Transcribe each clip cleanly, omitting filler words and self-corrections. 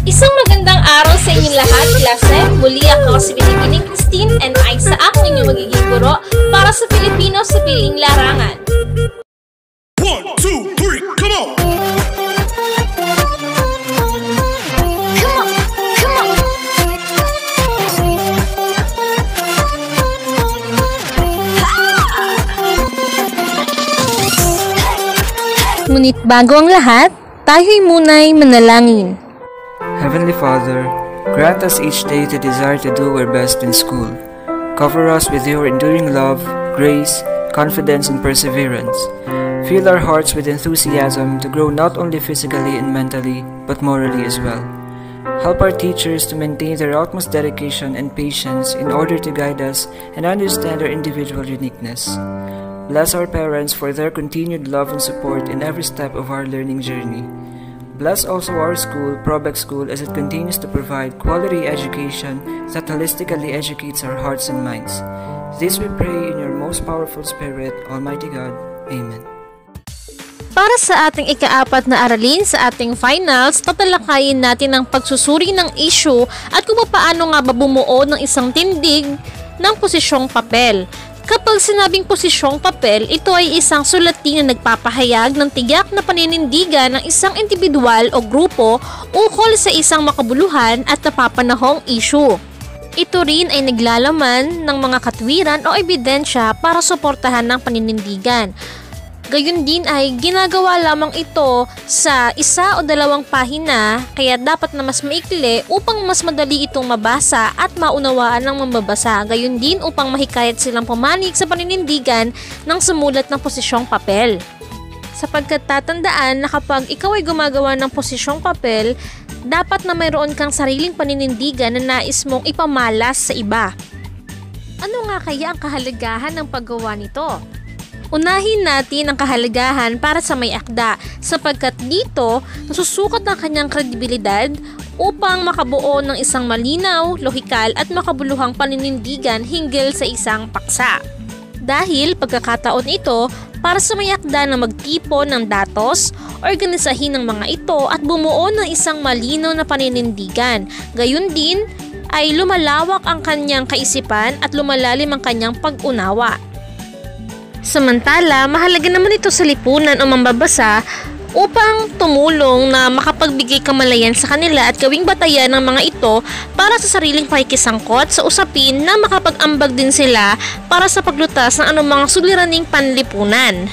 Isang magandang araw sa inyong lahat, klase. Muli ako si Binibining Christine and Aisa ang inyong magiging guro para sa Filipino sa piling larangan. 1, 2, 3, come on! Ngunit bago ang lahat, tayo'y muna'y manalangin. Heavenly Father, grant us each day the desire to do our best in school. Cover us with your enduring love, grace, confidence, and perseverance. Fill our hearts with enthusiasm to grow not only physically and mentally, but morally as well. Help our teachers to maintain their utmost dedication and patience in order to guide us and understand our individual uniqueness. Bless our parents for their continued love and support in every step of our learning journey. Bless also our school, Probex School, as it continues to provide quality education that holistically educates our hearts and minds. This we pray in your most powerful Spirit, Almighty God. Amen. Para sa ating ika-4 na aralin sa ating finals, tatalakayin natin ang pagsusuri ng issue at kung paano nga ba bumuo ng isang tindig ng posisyong papel. Kapag sinabing posisyong papel, ito ay isang sulati na nagpapahayag ng tiyak na paninindigan ng isang individual o grupo ukol sa isang makabuluhan at napapanahong issue. Ito rin ay naglalaman ng mga katwiran o ebidensya para suportahan ng paninindigan. Gayun din ay ginagawa lamang ito sa 1 o 2 pahina, kaya dapat na mas maikli upang mas madali itong mabasa at maunawaan ng mambabasa. Gayun din upang mahikayat silang pumanig sa paninindigan ng sumulat ng posisyong papel. Sapagkat tatandaan na kapag ikaw ay gumagawa ng posisyong papel, dapat na mayroon kang sariling paninindigan na nais mong ipamalas sa iba. Ano nga kaya ang kahalagahan ng paggawa nito? Unahin natin ang kahalagahan para sa may akda sapagkat dito nasusukat ang kanyang kredibilidad upang makabuo ng isang malinaw, lohikal at makabuluhang paninindigan hinggil sa isang paksa. Dahil pagkakataon ito para sa may akda na magtipo ng datos, organisahin ng mga ito at bumuo ng isang malinaw na paninindigan. Gayun din ay lumalawak ang kanyang kaisipan at lumalalim ang kanyang pag-unawa. Samantala, mahalaga naman ito sa lipunan o mambabasa upang tumulong na makapagbigay kamalayan sa kanila at gawing batayan ng mga ito para sa sariling pakikisangkot sa usapin na makapag-ambag din sila para sa paglutas ng anumang suliraning panlipunan.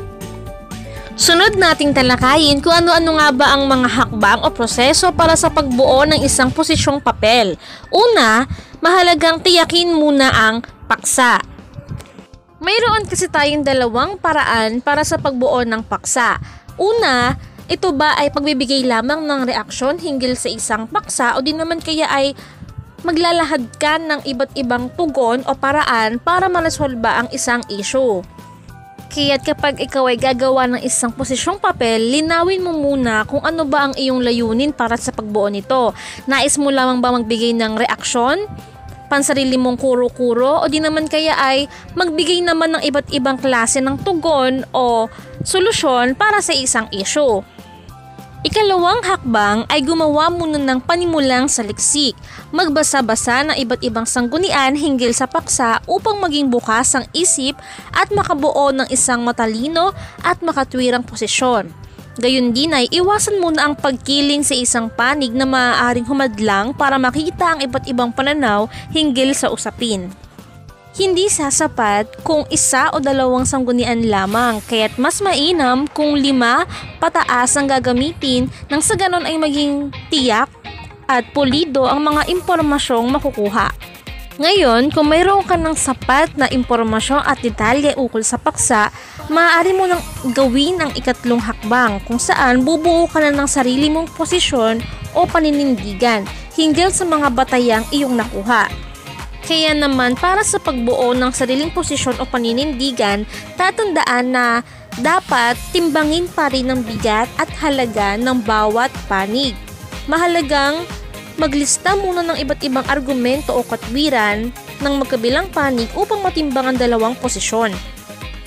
Sunod nating talakayin kung ano-ano nga ba ang mga hakbang o proseso para sa pagbuo ng isang posisyong papel. Una, mahalagang tiyakin muna ang paksa. Mayroon kasi tayong 2 paraan para sa pagbuo ng paksa. Una, ito ba ay pagbibigay lamang ng reaksyon hinggil sa isang paksa o di naman kaya ay maglalahad ka ng iba't ibang tugon o paraan para malasolba ang isang issue. Kaya't kapag ikaw ay gagawa ng isang posisyong papel, linawin mo muna kung ano ba ang iyong layunin para sa pagbuo nito. Nais mo lamang ba magbigay ng reaksyon? Pansarili mong kuro-kuro o di naman kaya ay magbigay naman ng iba't ibang klase ng tugon o solusyon para sa isang issue. Ikalawang hakbang ay gumawa muna ng panimulang saliksik. Magbasa-basa ng iba't ibang sanggunian hinggil sa paksa upang maging bukas ang isip at makabuo ng isang matalino at makatwirang posisyon. Gayun din ay iwasan muna ang pagkiling sa isang panig na maaaring humadlang para makita ang iba't ibang pananaw hinggil sa usapin. Hindi sasapat kung 1 o 2 sanggunian lamang, kaya't mas mainam kung 5 pataas ang gagamitin nang sa ganon ay maging tiyak at pulido ang mga impormasyong makukuha. Ngayon, kung mayroon ka ng sapat na impormasyon at detalye ukol sa paksa, maaari mo nang gawin ang ikatlong hakbang kung saan bubuo ka na ng sarili mong posisyon o paninindigan hinggil sa mga batayang iyong nakuha. Kaya naman para sa pagbuo ng sariling posisyon o paninindigan, tatandaan na dapat timbangin pa rin ang bigat at halaga ng bawat panig. Mahalagang maglista muna ng iba't ibang argumento o katwiran ng magkabilang panig upang matimbang ang 2 posisyon.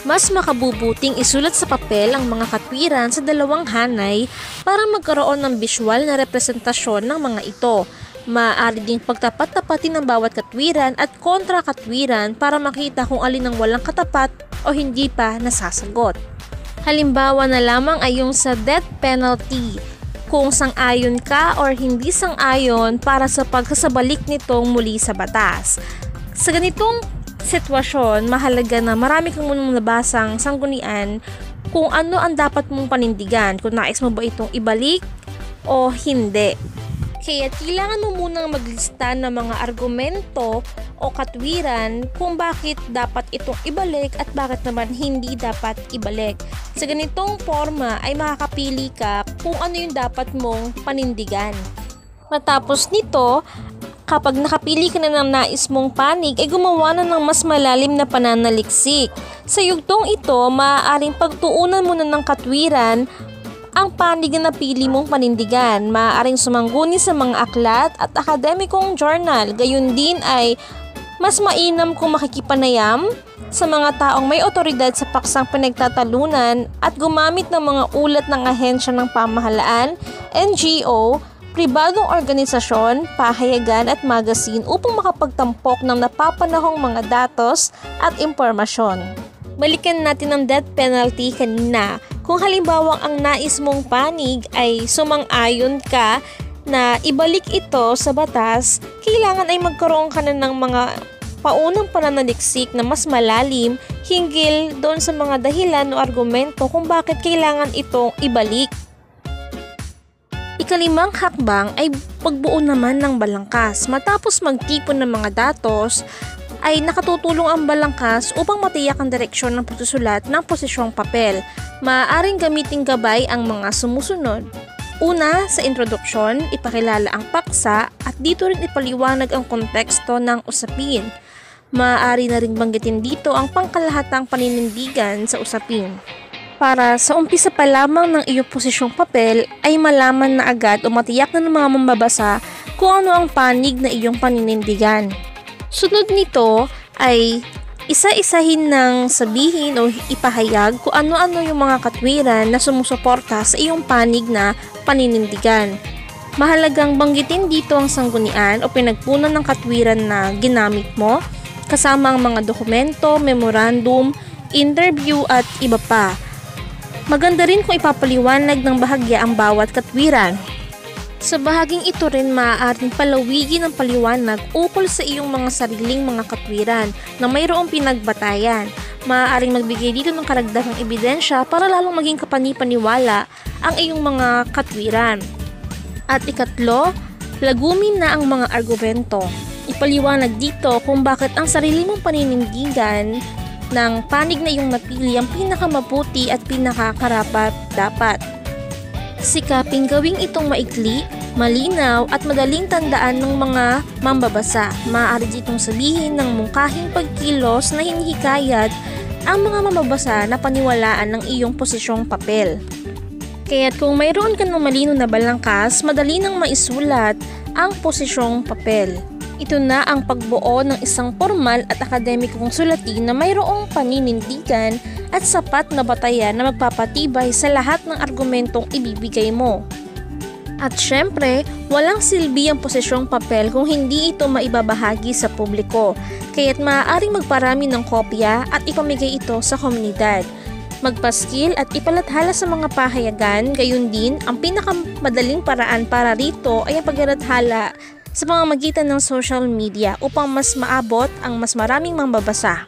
Mas makabubuting isulat sa papel ang mga katwiran sa dalawang hanay para magkaroon ng visual na representasyon ng mga ito. Maaari ding pagtapat-tapatin ng bawat katwiran at kontra-katwiran para makita kung alin ang walang katapat o hindi pa nasasagot. Halimbawa na lamang ay yung sa death penalty, kung sang-ayon ka or hindi sang-ayon para sa pagsasabalik nitong muli sa batas. Sa ganitong sitwasyon, mahalaga na marami kang munang nabasang sanggunian kung ano ang dapat mong panindigan, kung nais mo ba itong ibalik o hindi. Kaya kailangan mo munang maglista ng mga argumento o katwiran kung bakit dapat itong ibalik at bakit naman hindi dapat ibalik. Sa ganitong forma ay makakapili ka kung ano yung dapat mong panindigan. Matapos nito, kapag nakapili ka na ng nais mong panig, ay gumawa na ng mas malalim na pananaliksik. Sa yugtong ito, maaaring pagtuunan mo na ng katwiran ang panig na napili mong panindigan. Maaaring sumangguni sa mga aklat at akademikong journal. Gayun din ay mas mainam kung makikipanayam sa mga taong may otoridad sa paksang pinagtatalunan at gumamit ng mga ulat ng ahensya ng pamahalaan, NGO, pribadong organisasyon, pahayagan at magazine upang makapagtampok ng napapanahong mga datos at impormasyon. Balikan natin ang death penalty kanina. Kung halimbawa ang nais mong panig ay sumang-ayon ka na ibalik ito sa batas, kailangan ay magkaroon ka na ng mga paunang pananaliksik na mas malalim hinggil doon sa mga dahilan o argumento kung bakit kailangan itong ibalik. Ikalimang hakbang ay pagbuo naman ng balangkas. Matapos magtipon ng mga datos, ay nakatutulong ang balangkas upang matiyak ang direksyon ng pagsusulat ng posisyong papel. Maaaring gamiting gabay ang mga sumusunod. Una, sa introduksyon, ipakilala ang paksa at dito rin ipaliwanag ang konteksto ng usapin. Maaari na rin banggitin dito ang pangkalahatang paninindigan sa usapin. Para sa umpisa pa lamang ng iyong posisyong papel ay malaman na agad o matiyak na ng mga mambabasa kung ano ang panig na iyong paninindigan. Sunod nito ay isa-isahin ng sabihin o ipahayag kung ano-ano yung mga katwiran na sumusuporta sa iyong panig na paninindigan. Mahalagang banggitin dito ang sanggunian o pinagpunan ng katwiran na ginamit mo, kasama ang mga dokumento, memorandum, interview at iba pa. Maganda rin kung ipapaliwanag ng bahagya ang bawat katwiran. Sa bahaging ito rin maaaring palawigin ang paliwanag ukol sa iyong mga sariling mga katwiran na mayroong pinagbatayan. Maaaring magbigay dito ng karagdagang ebidensya para lalong maging kapani-paniwala ang iyong mga katwiran. At ikatlo, lagumin na ang mga argumento. Ipaliwanag dito kung bakit ang sarili mong paninindigan ng panig na iyong napili ang pinakamabuti at pinakakarapat dapat. Sikaping gawing itong maikli, malinaw at madaling tandaan ng mga mambabasa. Maaari ditong sabihin ng mungkahing pagkilos na hinihikayat ang mga mambabasa na paniwalaan ng iyong posisyong papel. Kaya't kung mayroon ka ng malino na balangkas, madali nang maisulat ang posisyong papel. Ito na ang pagbuo ng isang formal at akademikong sulatin na mayroong paninindigan at sapat na batayan na magpapatibay sa lahat ng argumentong ibibigay mo. At syempre, walang silbi ang posisyong papel kung hindi ito maibabahagi sa publiko, kaya't maaaring magparami ng kopya at ipamigay ito sa komunidad. Magpaskil at ipalathala sa mga pahayagan, gayon din ang pinakamadaling paraan para rito ay ang paglalathala sa pamamagitan ng social media upang mas maabot ang mas maraming mambabasa.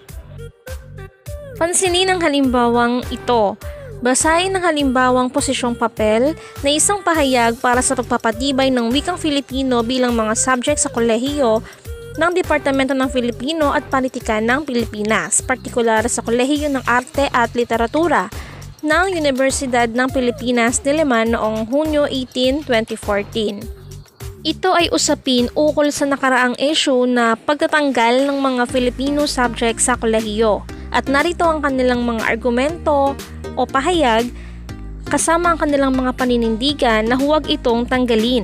Pansinin ang halimbawang ito. Basahin ang halimbawang posisyong papel na isang pahayag para sa pagpapatibay ng wikang Filipino bilang mga subject sa kolehiyo ng Departamento ng Filipino at Panitikan ng Pilipinas, partikular sa Kolehiyo ng Arte at Literatura ng Universidad ng Pilipinas Diliman noong Hunyo 18, 2014. Ito ay usapin ukol sa nakaraang issue na pagtatanggal ng mga Filipino subject sa kolehiyo at narito ang kanilang mga argumento o pahayag kasama ang kanilang mga paninindigan na huwag itong tanggalin.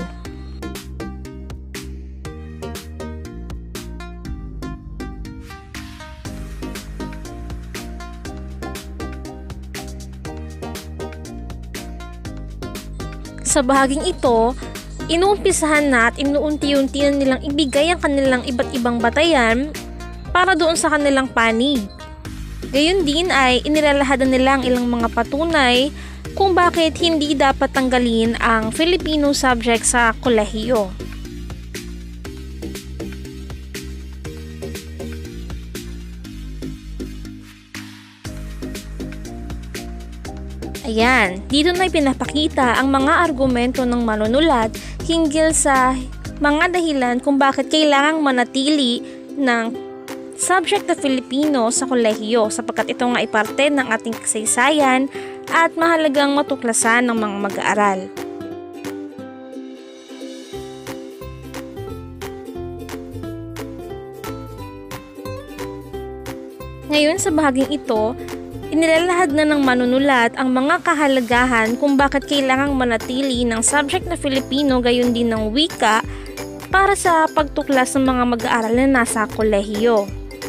Sa bahaging ito, inuumpisahan na at inuunti-unti na nilang ibigay ang kanilang iba't ibang batayan para doon sa kanilang panig. Gayon din ay inilalahadan nila ang ilang mga patunay kung bakit hindi dapat tanggalin ang Filipino subject sa kolehiyo. Ayan, dito na pinapakita ang mga argumento ng manunulat hinggil sa mga dahilan kung bakit kailangang manatili ng subject na Filipino sa kolehiyo sapagkat ito nga ay parte ng ating kasaysayan at mahalagang matuklasan ng mga mag-aaral. Ngayon sa bahaging ito, inilalahad na ng manunulat ang mga kahalagahan kung bakit kailangang manatili ng subject na Filipino gayon din ng wika para sa pagtuklas ng mga mag-aaral na nasa kolehiyo.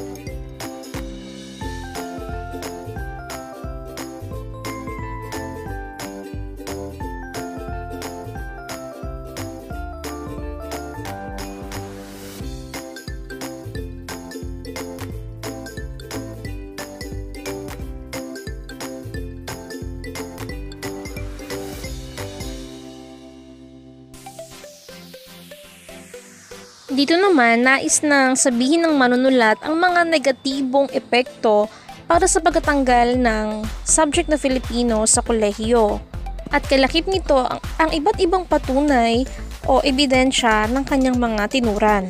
Dito naman, nais nang sabihin ng manunulat ang mga negatibong epekto para sa pagtatanggal ng subject na Filipino sa kolehiyo. At kalakip nito ang iba't ibang patunay o ebidensya ng kanyang mga tinuran.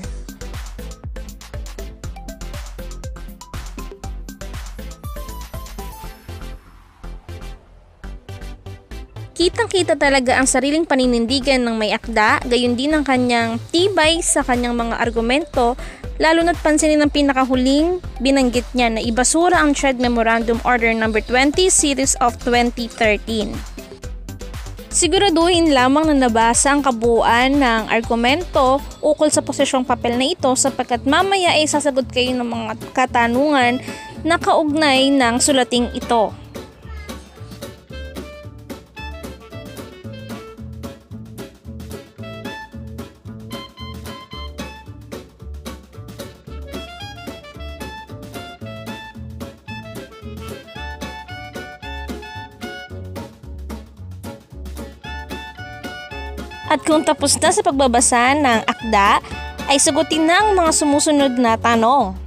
Kitang-kita talaga ang sariling paninindigan ng may akda, gayon din ang kanyang tibay sa kanyang mga argumento, lalo na't pansinin ang pinakahuling binanggit niya na ibasura ang TRED Memorandum Order No. 20 Series of 2013. Siguraduhin lamang na nabasa ang kabuuan ng argumento ukol sa posisyong papel na ito sapagkat mamaya ay sasagot kayo ng mga katanungan na kaugnay ng sulating ito. At kung tapos na sa pagbabasa ng akda, ay sagutin na ang mga sumusunod na tanong.